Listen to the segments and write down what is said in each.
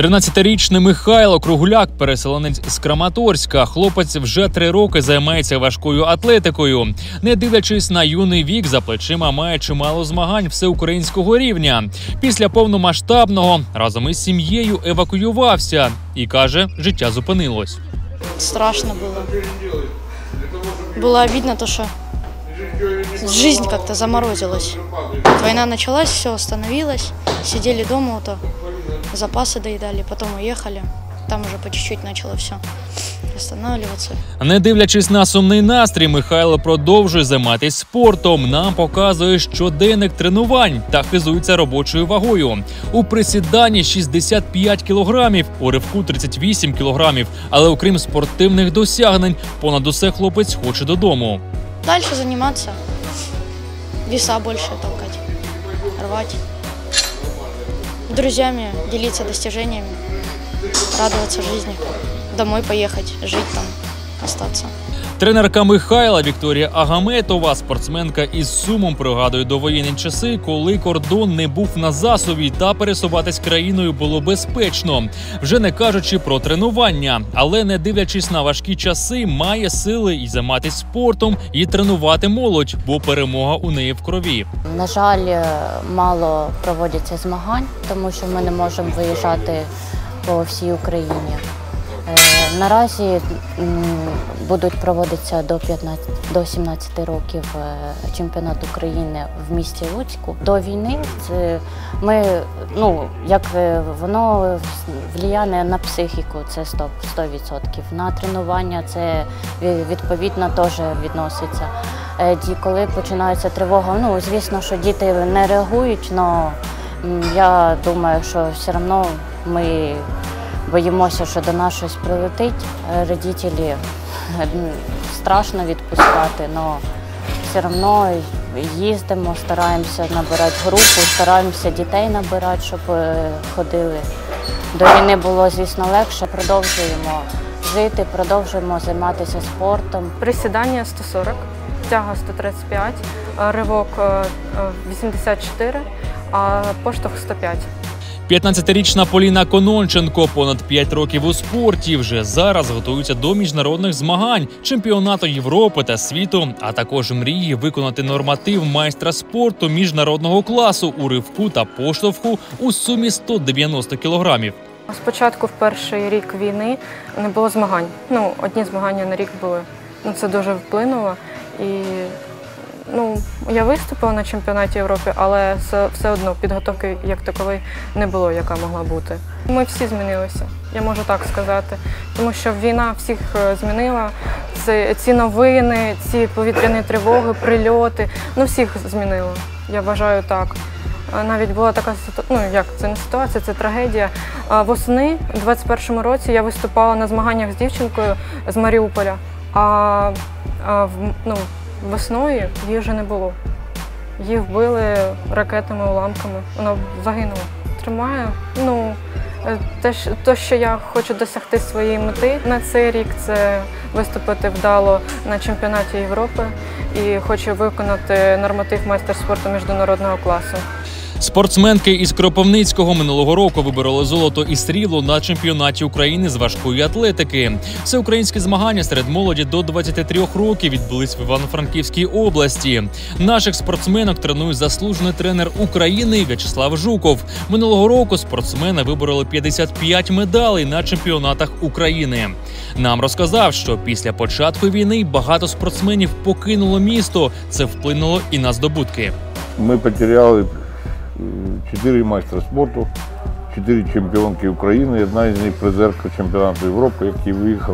13-річний Михайло Кругляк – переселенець з Краматорська. Хлопець вже 3 роки займається важкою атлетикою. Не дивлячись на юний вік, за плечима має чимало змагань всеукраїнського рівня. Після повномасштабного разом із сім'єю евакуювався. І каже, життя зупинилось. Страшно было. Было обидно то, что жизнь как-то заморозилась. Война началась, все остановилось. Сидели дома, вот, запасы доедали, потом уехали. Там уже по чуть-чуть начало все останавливаться. Не дивлячись на сумний настрій, Михайло продовжує займатися спортом. Нам показує щоденник тренувань та хизується робочою вагою. У присіданні 65 кілограмів, у ривку 38 кілограмів. Але окрім спортивних досягнень, понад усе хлопець хоче додому. Дальше заниматься, веса больше толкать, рвать. С друзьями делиться достижениями, радоваться жизни, домой поехать, жить там, остаться. Тренерка Михайла Вікторія Агаметова, спортсменка із сумом пригадує довоєнні часи, коли кордон не був на засуві та пересуватись країною було безпечно. Вже не кажучи про тренування. Але не дивлячись на важкі часи, має сили і займатися спортом, і тренувати молодь, бо перемога у неї в крові. На жаль, мало проводяться змагань, тому що ми не можемо виїжджати по всій Україні. Наразі будуть проводитися до 17 років чемпіонат України в місті Луцьку. До війни воно впливає на психіку, це 100%. На тренування це відповідно теж відноситься. Коли починається тривога, звісно, що діти не реагують, але я думаю, що все одно ми боїмося, що до нас щось прилетить. Родителі страшно відпускати, але все одно їздимо, стараємося набирати групу, стараємося дітей набирати, щоб ходили. До війни було, звісно, легше. Продовжуємо жити, продовжуємо займатися спортом. Присідання 140, тяга 135, ривок 84, а поштовх 105. 15-річна Поліна Кононченко понад 5 років у спорті. Вже зараз готується до міжнародних змагань, чемпіонату Європи та світу, а також мріє виконати норматив майстра спорту міжнародного класу у ривку та поштовху у сумі 190 кілограмів. Спочатку, в перший рік війни, не було змагань. Одні змагання на рік були. Це дуже вплинуло. І я виступила на чемпіонаті Європи, але все одно підготовки як такової не було, яка могла бути. Ми всі змінилися, я можу так сказати, тому що війна всіх змінила. Ці новини, ці повітряні тривоги, прильоти, всіх змінило, я вважаю так. Навіть була така ситуація, це не ситуація, це трагедія. Восени, у 21-му році, я виступала на змаганнях з дівчинкою з Маріуполя, а весною її вже не було. Її вбили ракетами, уламками. Вона загинула. Тримаю. Те, що я хочу досягти своєї мети на цей рік, це виступити вдало на чемпіонаті Європи і хочу виконати норматив майстер спорту міжнародного класу. Спортсменки із Кропивницького минулого року вибороли золото і срібло на чемпіонаті України з важкої атлетики. Всеукраїнські змагання серед молоді до 23 років відбулись в Івано-Франківській області. Наших спортсменок тренує заслужений тренер України В'ячеслав Жуков. Минулого року спортсмени вибороли 55 медалей на чемпіонатах України. Нам розказав, що після початку війни багато спортсменів покинуло місто. Це вплинуло і на здобутки. Ми втратили 4 майстра спорту, 4 чемпіонки України, одна із них призерка чемпіонату Європи, які виїхали.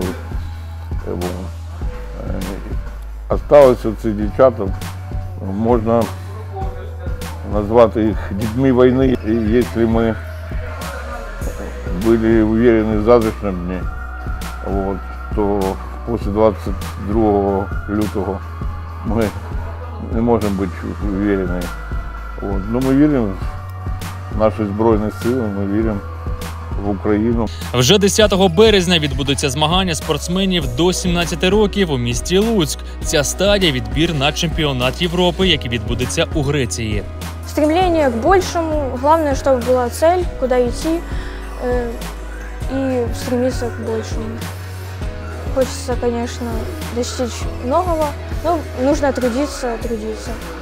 Осталося ці дівчата, можна назвати їх дітьми війни. І якщо ми були впевнені в завтрашньому дні, то після 22 лютого ми не можемо бути впевнені. Ми віримо в наші Збройні Сили, ми віримо в Україну. Вже 10 березня відбудуться змагання спортсменів до 17 років у місті Луцьк. Ця стадія – відбір на чемпіонат Європи, який відбудеться у Греції. Стремление к большему, главное, чтобы была цель, куда идти. и стремиться к большему. Хочется, конечно, достичь многого, но нужно трудиться.